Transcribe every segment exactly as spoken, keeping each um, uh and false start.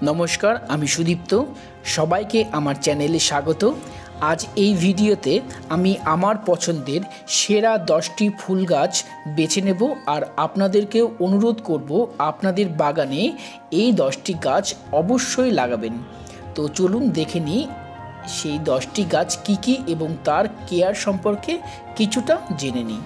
নমস্কার, আমি সুদীপ্ত। সবাইকে আমার চ্যানেলে স্বাগত। আজ এই ভিডিওতে আমি আমার পছন্দের সেরা দশটি ফুল গাছ বেছে নেব আর আপনাদেরকেও অনুরোধ করব আপনাদের বাগানে এই দশটি গাছ অবশ্যই লাগাবেন। তো চলুন দেখে নিই সেই দশটি গাছ কী কী এবং তার কেয়ার সম্পর্কে কিছুটা জেনে নিই।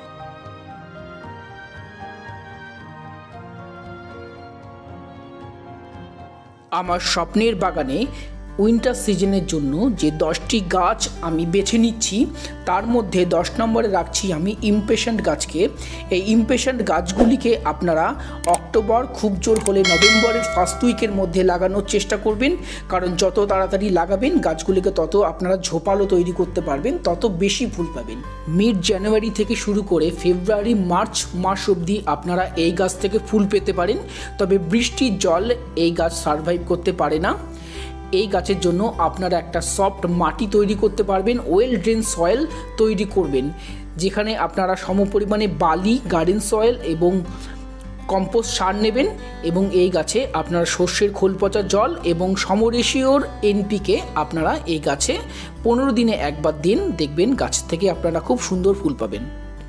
আমার স্বপ্নের বাগানে উইন্টার সিজনের জন্য যে দশটি গাছ আমি বেছে নিচ্ছি তার মধ্যে দশ নম্বরে রাখছি আমি ইমপেশেন্ট গাছকে। এই ইমপেশেন্ট গাছগুলিকে আপনারা অক্টোবর খুব জোর হলে নভেম্বরের ফার্স্ট উইকের মধ্যে লাগানোর চেষ্টা করবেন, কারণ যত তাড়াতাড়ি লাগাবেন গাছগুলিকে তত আপনারা ঝোপালো তৈরি করতে পারবেন, তত বেশি ফুল পাবেন। মিড জানুয়ারি থেকে শুরু করে ফেব্রুয়ারি মার্চ মাস অবধি আপনারা এই গাছ থেকে ফুল পেতে পারেন, তবে বৃষ্টির জল এই গাছ সারভাইভ করতে পারে না। এই গাছের জন্য আপনারা একটা সফট মাটি তৈরি করতে পারবেন, ওয়েল ড্রেন সয়েল তৈরি করবেন, যেখানে আপনারা সমপরিমাণে বালি, গার্ডেন সয়েল এবং কম্পোস্ট সার নেবেন এবং এই গাছে আপনারা সর্ষের খোল পচা জল এবং সমরেশিওর এনপিকে আপনারা এই গাছে পনেরো দিনে একবার দিন, দেখবেন গাছ থেকে আপনারা খুব সুন্দর ফুল পাবেন।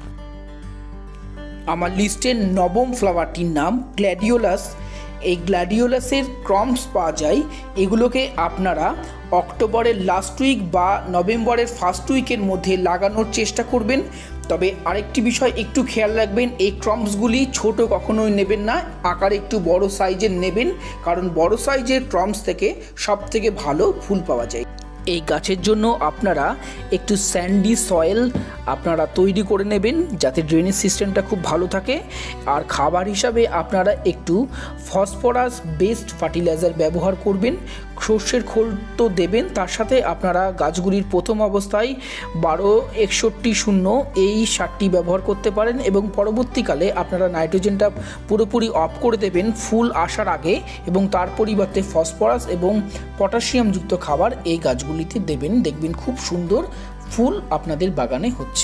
আমার লিস্টের নবম ফ্লাওয়ারটির নাম গ্ল্যাডিওলাস। এই গ্ল্যাডিওলাসের ক্রম্পস পাওয়া যায়, এগুলোকে আপনারা অক্টোবরের লাস্ট উইক বা নভেম্বরের ফার্স্ট উইকের মধ্যে লাগানোর চেষ্টা করবেন। তবে আরেকটি বিষয় একটু খেয়াল রাখবেন, এই ক্রম্পসগুলি ছোট কখনোই নেবেন না, আকার একটু বড় সাইজের নেবেন, কারণ বড় সাইজের ক্রম্পস থেকে সব থেকে ভালো ফুল পাওয়া যায়। এই গাছের জন্য আপনারা একটু স্যান্ডি সয়েল আপনারা তৈরি করে নেবেন যাতে ড্রেনেজ সিস্টেমটা খুব ভালো থাকে। আর খাবার হিসাবে আপনারা একটু ফসফরাস বেসড ফার্টিলাইজার ব্যবহার করবেন। সর্ষের খোল তো দেবেন, তার সাথে আপনারা গাছগুলির প্রথম অবস্থায় বারো একষট্টি শূন্য এই সারটি ব্যবহার করতে পারেন এবং পরবর্তীকালে আপনারা নাইট্রোজেনটা পুরোপুরি অফ করে দেবেন ফুল আসার আগে, এবং তার পরিবর্তে ফসফরাস এবং পটাশিয়ামযুক্ত খাবার এই গাছগুলিতে দেবেন। দেখবেন খুব সুন্দর ফুল আপনাদের বাগানে হচ্ছে।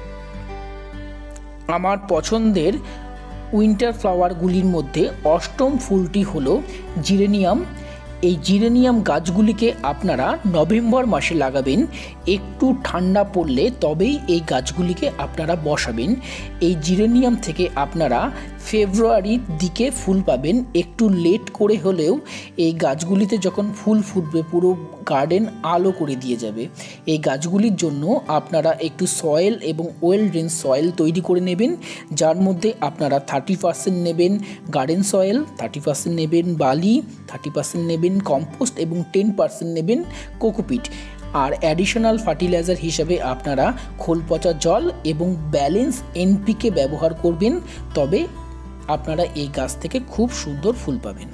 আমার পছন্দের উইন্টার ফ্লাওয়ারগুলির মধ্যে অষ্টম ফুলটি হলো জিরেনিয়াম। এই জিরেনিয়াম গাছগুলিকে আপনারা নভেম্বর মাসে লাগাবেন, একটু ঠান্ডা পড়লে তবেই এই গাছগুলিকে আপনারা বসাবেন। এই জিরেনিয়াম থেকে আপনারা ফেব্রুয়ারির দিকে ফুল পাবেন, একটু লেট করে হলেও এই গাছগুলিতে যখন ফুল ফুটবে পুরো গার্ডেন আলো করে দিয়ে যাবে। এই গাছগুলির জন্য আপনারা একটু সয়েল এবং ওয়েল ড্রেন সয়েল তৈরি করে নেবেন, যার মধ্যে আপনারা থার্টি পার্সেন্ট নেবেন গার্ডেন সয়েল, থার্টি পার্সেন্ট নেবেন বালি, থার্টি পার্সেন্ট নেবেন কম্পোস্ট এবং টেন পার্সেন্ট নেবেন কোকোপিট। আর অ্যাডিশনাল ফার্টিলাইজার হিসাবে আপনারা খোল পচা জল এবং ব্যালেন্স এনপিকে ব্যবহার করবেন, তবে আপনারা এই গাছ থেকে খুব সুন্দর ফুল পাবেন।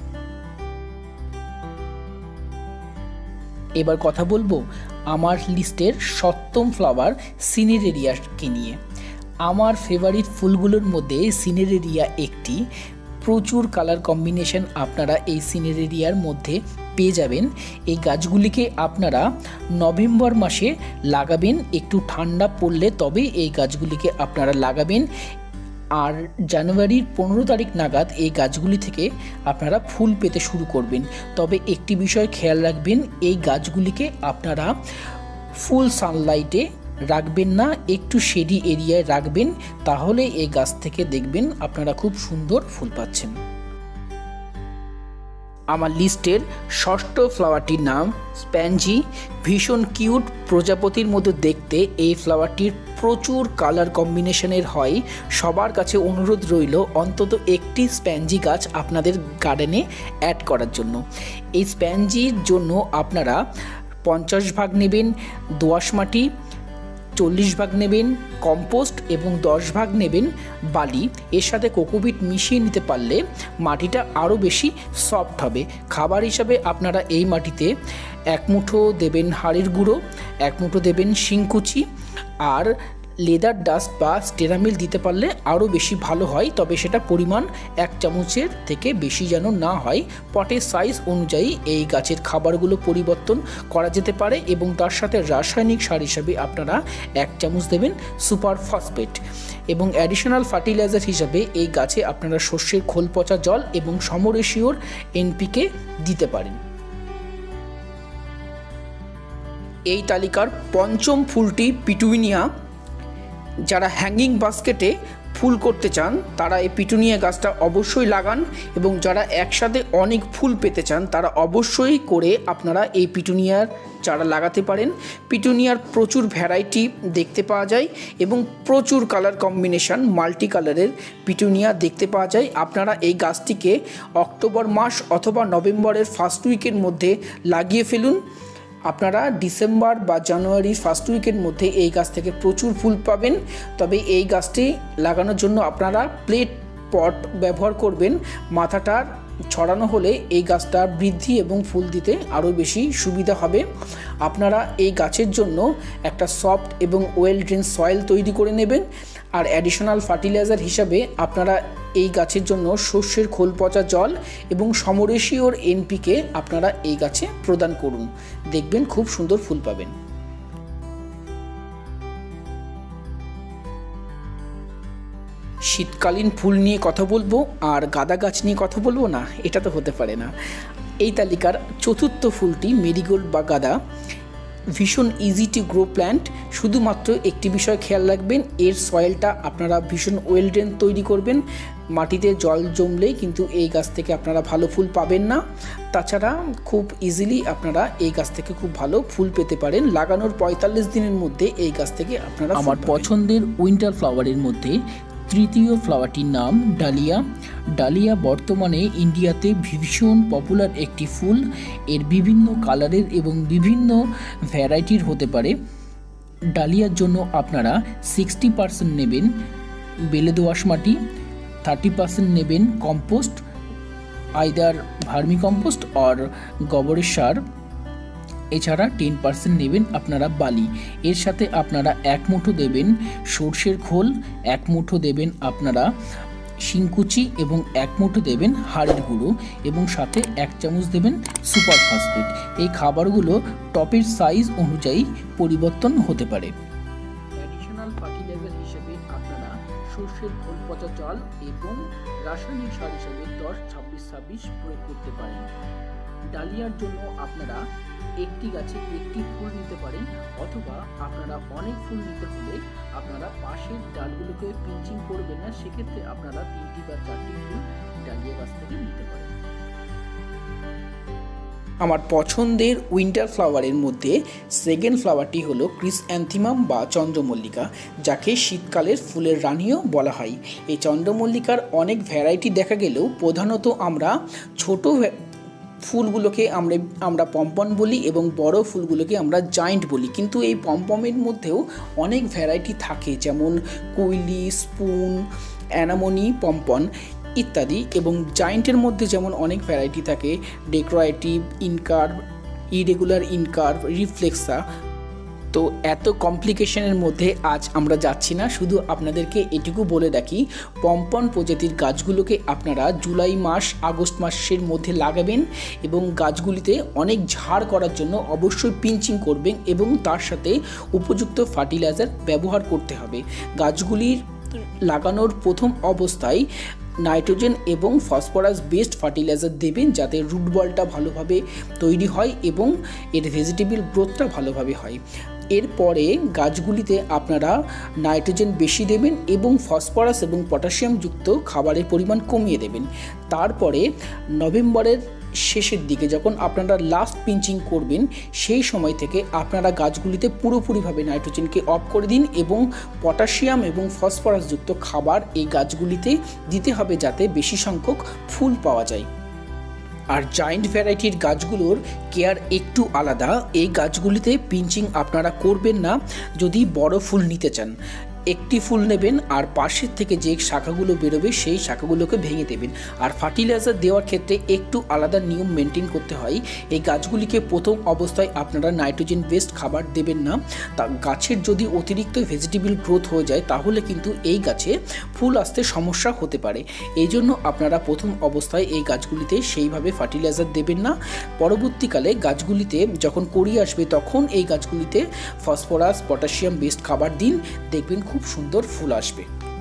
এবার কথা বলবো আমার লিস্টের সপ্তম ফ্লাওয়ার সিনেরেরিয়াকে নিয়ে। আমার ফেভারিট ফুলগুলোর মধ্যে সিনেরেরিয়া একটি। প্রচুর কালার কম্বিনেশন আপনারা এই সিনেরেরিয়ার মধ্যে পেয়ে যাবেন। এই গাছগুলিকে আপনারা নভেম্বর মাসে লাগাবেন, একটু ঠান্ডা পড়লে তবে এই গাছগুলিকে আপনারা লাগাবেন। আর জানুয়ারির পনেরো তারিখ নাগাদ এই গাছগুলি থেকে আপনারা ফুল পেতে শুরু করবেন। তবে একটি বিষয় খেয়াল রাখবেন, এই গাছগুলিকে আপনারা ফুল সানলাইটে রাখবেন না, একটু শেডি এরিয়ায় রাখবেন, তাহলে এই গাছ থেকে দেখবেন আপনারা খুব সুন্দর ফুল পাচ্ছেন। আমার লিস্টের ষষ্ঠ ফ্লাওয়ারটির নাম স্প্যানজি। ভীষণ কিউট প্রজাপতির মতো দেখতে এই ফ্লাওয়ারটির প্রচুর কালার কম্বিনেশনের হয়। সবার কাছে অনুরোধ রইল অন্তত একটি স্প্যানজি গাছ আপনাদের গার্ডেনে অ্যাড করার জন্য। এই স্প্যানজির জন্য আপনারা পঞ্চাশ ভাগ নেবেন দোআঁশ মাটি, চল্লিশ ভাগ নেবেন কম্পোস্ট এবং দশ ভাগ নেবেন বালি। এর সাথে কোকোপিট মিশিয়ে নিতে পারলে মাটিটা আরও বেশি সফট হবে। খাবার হিসাবে আপনারা এই মাটিতে এক মুঠো দেবেন হাড়ের গুঁড়ো, এক মুঠো দেবেন শিংকুচি আর লেদার ডাস্ট বা স্টেরামিল দিতে পারলে আরও বেশি ভালো হয়, তবে সেটা পরিমাণ এক চামচের থেকে বেশি যেন না হয়। পটের সাইজ অনুযায়ী এই গাছের খাবারগুলো পরিবর্তন করা যেতে পারে এবং তার সাথে রাসায়নিক সার হিসাবে আপনারা এক চামচ দেবেন সুপার ফসফেট এবং অ্যাডিশনাল ফার্টিলাইজার হিসাবে এই গাছে আপনারা শস্যের খোল পচা জল এবং সমরেশিওর এনপিকে দিতে পারেন। এই তালিকার পঞ্চম ফুলটি পিটুনিয়া। যারা হ্যাঙ্গিং বাস্কেটে ফুল করতে চান তারা এই পিটুনিয়া গাছটা অবশ্যই লাগান এবং যারা একসাথে অনেক ফুল পেতে চান তারা অবশ্যই করে আপনারা এই পিটুনিয়ার চারা লাগাতে পারেন। পিটুনিয়ার প্রচুর ভ্যারাইটি দেখতে পাওয়া যায় এবং প্রচুর কালার কম্বিনেশন মাল্টি কালারের পিটুনিয়া দেখতে পাওয়া যায়। আপনারা এই গাছটিকে অক্টোবর মাস অথবা নভেম্বরের ফার্স্ট উইকের মধ্যে লাগিয়ে ফেলুন। আপনারা ডিসেম্বর বা জানুয়ারির ফার্স্ট উইকের মধ্যে এই গাছ থেকে প্রচুর ফুল পাবেন। তবে এই গাছটি লাগানোর জন্য আপনারা প্লেট পট ব্যবহার করবেন। মাথাটা ছড়ানো হলে এই গাছটা বৃদ্ধি এবং ফুল দিতে আরও বেশি সুবিধা হবে। আপনারা এই গাছের জন্য একটা সফট এবং ওয়েল ড্রেন সয়েল তৈরি করে নেবেন আর অ্যাডিশনাল ফার্টিলাইজার হিসাবে আপনারা এই গাছের জন্য শস্যের খোল পচা জল এবং সমরেশিওর এনপিকে আপনারা এই গাছে প্রদান করুন, দেখবেন খুব সুন্দর ফুল পাবেন। শীতকালীন ফুল নিয়ে কথা বলবো আর গাঁদা গাছ নিয়ে কথা বলবো না, এটা তো হতে পারে না। এই তালিকার চতুর্থ ফুলটি মেরিগোল্ড বা গাঁদা। ভীষণ ইজি টু গ্রো প্ল্যান্ট। শুধুমাত্র একটি বিষয় খেয়াল রাখবেন, এর সয়েলটা আপনারা ভীষণ ওয়েল ড্রেন তৈরি করবেন। মাটিতে জল জমলেই কিন্তু এই গাছ থেকে আপনারা ভালো ফুল পাবেন না। তাছাড়া খুব ইজিলি আপনারা এই গাছ থেকে খুব ভালো ফুল পেতে পারেন। লাগানোর পঁয়তাল্লিশ দিনের মধ্যে এই গাছ থেকে আপনারা আমার পছন্দের উইন্টার ফ্লাওয়ারের মধ্যে তৃতীয় ফ্লাওয়ারটির নাম ডালিয়া। ডালিয়া বর্তমানে ইন্ডিয়াতে ভীষণ পপুলার একটি ফুল। এর বিভিন্ন কালারের এবং বিভিন্ন ভ্যারাইটির হতে পারে। ডালিয়ার জন্য আপনারা সিক্সটি পার্সেন্ট নেবেন বেলে দোআঁশ মাটি, থার্টি পার্সেন্ট নেবেন compost, either vermicompost or গোবরের সার, এছাড়া টেন পার্সেন্ট নেবেন আপনারা বালি। এর সাথে আপনারা এক মুঠো দেবেন সর্ষের খোল, এক মুঠো দেবেন আপনারা শিংকুচি এবং এক মুঠো দেবেন হাড়ের গুঁড়ো এবং সাথে এক চামচ দেবেন সুপার ফসফেট। এই খাবারগুলো টপের সাইজ অনুযায়ী পরিবর্তন হতে পারে। অ্যাডিশনাল ফার্টিলাইজার হিসেবে আপনারা সর্ষের খোল পচা জল এবং রাসায়নিক সার হিসেবে দশ ছাব্বিশ ছাব্বিশ প্রয়োগ করতে পারেন। ডালিয়ার জন্য আপনারা একটি গাছে একটি ফুল নিতে পারেন অথবা আপনারা অনেক ফুল নিতে হলে আপনারা পাশের ডালগুলোকে পিঞ্চিং করবেন না, সেক্ষেত্রে আপনারা তিনটি বা চারটি ফুল ডালিয়া গাছ থেকে নিতে পারেন। আমার পছন্দের উইন্টার ফ্লাওয়ারের মধ্যে সেকেন্ড ফ্লাওয়ারটি হলো ক্রিসঅ্যান্থিমাম বা চন্দ্রমল্লিকা, যাকে শীতকালের ফুলের রানীও বলা হয়। এই চন্দ্রমল্লিকার অনেক ভ্যারাইটি দেখা গেলেও প্রধানত আমরা ছোট ফুলগুলোকে আমরা আমরা পম্পম বলি এবং বড় ফুলগুলোকে আমরা জায়েন্ট বলি। কিন্তু এই পম্পমের মধ্যেও অনেক ভ্যারাইটি থাকে, যেমন কুইলি, স্পুন, অ্যানামনি পম্পন ইত্যাদি। এবং জায়েন্টের মধ্যে যেমন অনেক ভ্যারাইটি থাকে, ডেকোরেটিভ, ইনকার্ভ, ইরেগুলার ইনকার্ভ, রিফ্লেক্সা। তো এত কমপ্লিকেশনের মধ্যে আজ আমরা যাচ্ছি না, শুধু আপনাদেরকে এটুকু বলে রাখি, পম্পন প্রজাতির গাছগুলোকে আপনারা জুলাই মাস আগস্ট মাসের মধ্যে লাগাবেন এবং গাছগুলিতে অনেক ঝাড় করার জন্য অবশ্যই পিঞ্চিং করবেন এবং তার সাথে উপযুক্ত ফার্টিলাইজার ব্যবহার করতে হবে। গাছগুলির লাগানোর প্রথম অবস্থায় নাইট্রোজেন এবং ফসফরাস বেসড ফার্টিলাইজার দেবেন, যাতে রুট বলটা ভালোভাবে তৈরি হয় এবং এর ভেজিটেবল গ্রোথটা ভালোভাবে হয়। এরপরে গাছগুলিতে আপনারা নাইট্রোজেন বেশি দেবেন এবং ফসফরাস এবং পটাশিয়াম যুক্ত খাবারের পরিমাণ কমিয়ে দেবেন। তারপরে নভেম্বরের শেষের দিকে যখন আপনারা লাস্ট পিঞ্চিং করবেন, সেই সময় থেকে আপনারা গাছগুলিতে পুরোপুরিভাবে নাইট্রোজেনকে অফ করে দিন এবং পটাশিয়াম এবং ফসফরাস যুক্ত খাবার এই গাছগুলিতে দিতে হবে, যাতে বেশি সংখ্যক ফুল পাওয়া যায়। আর জায়েন্ট ভ্যারাইটির গাছগুলোর কেয়ার একটু আলাদা। এই গাছগুলিতে পিঞ্চিং আপনারা করবেন না যদি বড় ফুল নিতে চান। একটি ফুল নেবেন আর পাশের থেকে যে শাখাগুলো বেরোবে সেই শাখাগুলোকে ভেঙে দেবেন। আর ফার্টিলাইজার দেওয়ার ক্ষেত্রে একটু আলাদা নিয়ম মেনটেন করতে হয়। এই গাছগুলিকে প্রথম অবস্থায় আপনারা নাইট্রোজেন বেসড খাবার দেবেন না। তা গাছের যদি অতিরিক্ত ভেজিটেবল গ্রোথ হয়ে যায় তাহলে কিন্তু এই গাছে ফুল আসতে সমস্যা হতে পারে। এই জন্য আপনারা প্রথম অবস্থায় এই গাছগুলিতে সেইভাবে ফার্টিলাইজার দেবেন না। পরবর্তীকালে গাছগুলিতে যখন কড়ি আসবে তখন এই গাছগুলিতে ফসফরাস পটাশিয়াম বেসড খাবার দিন, দেখবেন খুব সুন্দর ফুল আসবে।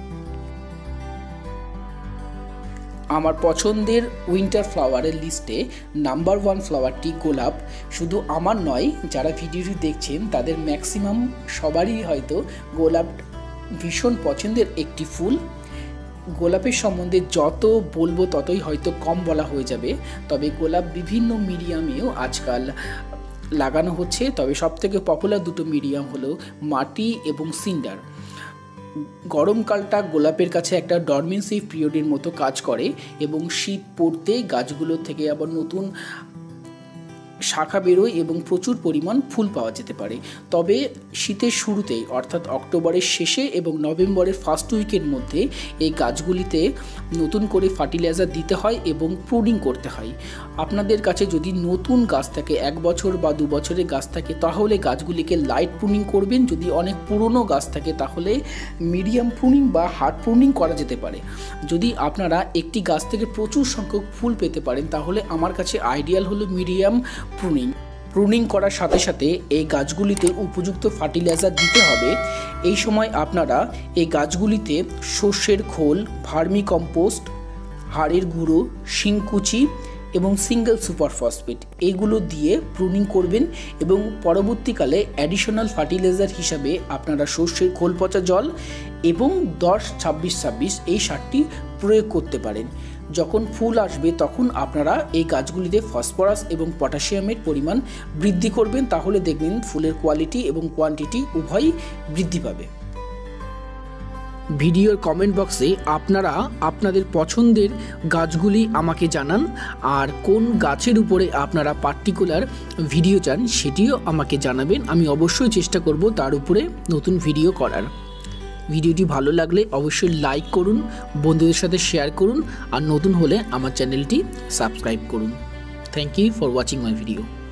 আমার পছন্দের উইন্টার ফ্লাওয়ারের লিস্টে নাম্বার ওয়ান ফ্লাওয়ারটি গোলাপ। শুধু আমার নয়, যারা ভিডিওটি দেখছেন তাদের ম্যাক্সিমাম সবারই হয়তো গোলাপ ভীষণ পছন্দের একটি ফুল। গোলাপের সম্বন্ধে যত বলবো ততই হয়তো কম বলা হয়ে যাবে, তবে গোলাপ বিভিন্ন মিডিয়ামেও আজকাল লাগানো হচ্ছে। তবে সবথেকে পপুলার দুটো মিডিয়াম হলো মাটি এবং সিন্ডার। গরমকালটা গোলাপের কাছে একটা ডরমেন্সি পিরিয়ডের মতো কাজ করে এবং শীত পড়তে গাছগুলো থেকে আবার নতুন শাখা বেরোয় এবং প্রচুর পরিমাণ ফুল পাওয়া যেতে পারে। তবে শীতের শুরুতেই অর্থাৎ অক্টোবরের শেষে এবং নভেম্বরের ফার্স্ট উইকের মধ্যে এই গাছগুলিতে নতুন করে ফার্টিলাইজার দিতে হয় এবং প্রুনিং করতে হয়। আপনাদের কাছে যদি নতুন গাছ থাকে, এক বছর বা দু বছরের গাছ থাকে, তাহলে গাছগুলিকে লাইট প্রুনিং করবেন। যদি অনেক পুরনো গাছ থাকে তাহলে মিডিয়াম প্রুনিং বা হার্ড প্রুনিং করা যেতে পারে। যদি আপনারা একটি গাছ থেকে প্রচুর সংখ্যক ফুল পেতে পারেন তাহলে আমার কাছে আইডিয়াল হলো মিডিয়াম প্রুনিং। প্রুনিং করার সাথে সাথে এই গাছগুলিতে উপযুক্ত ফার্টিলাইজার দিতে হবে। এই সময় আপনারা এই গাছগুলিতে সর্ষের খোল, ভার্মি কম্পোস্ট, হাড়ের গুঁড়ো, শিংকুচি এবং সিঙ্গেল সুপার ফসফেট এইগুলো দিয়ে প্রুনিং করবেন এবং পরবর্তীকালে অ্যাডিশনাল ফার্টিলাইজার হিসাবে আপনারা সর্ষের খোল পচা জল এবং দশ ছাব্বিশ ছাব্বিশ এই সারটি প্রয়োগ করতে পারেন। যখন ফুল আসবে তখন আপনারা এই গাছগুলিতে ফসফরাস এবং পটাশিয়ামের পরিমাণ বৃদ্ধি করবেন, তাহলে দেখবেন ফুলের কোয়ালিটি এবং কোয়ান্টিটি উভয়ই বৃদ্ধি পাবে। ভিডিওর কমেন্ট বক্সে আপনারা আপনাদের পছন্দের গাছগুলি আমাকে জানান, আর কোন গাছের উপরে আপনারা পার্টিকুলার ভিডিও চান সেটিও আমাকে জানাবেন। আমি অবশ্যই চেষ্টা করব তার উপরে নতুন ভিডিও করার। ভিডিওটি ভালো লাগলে অবশ্যই লাইক করুন, বন্ধুদের সাথে শেয়ার করুন, আর নতুন হলে আমার চ্যানেলটি সাবস্ক্রাইব করুন। Thank you for watching my video.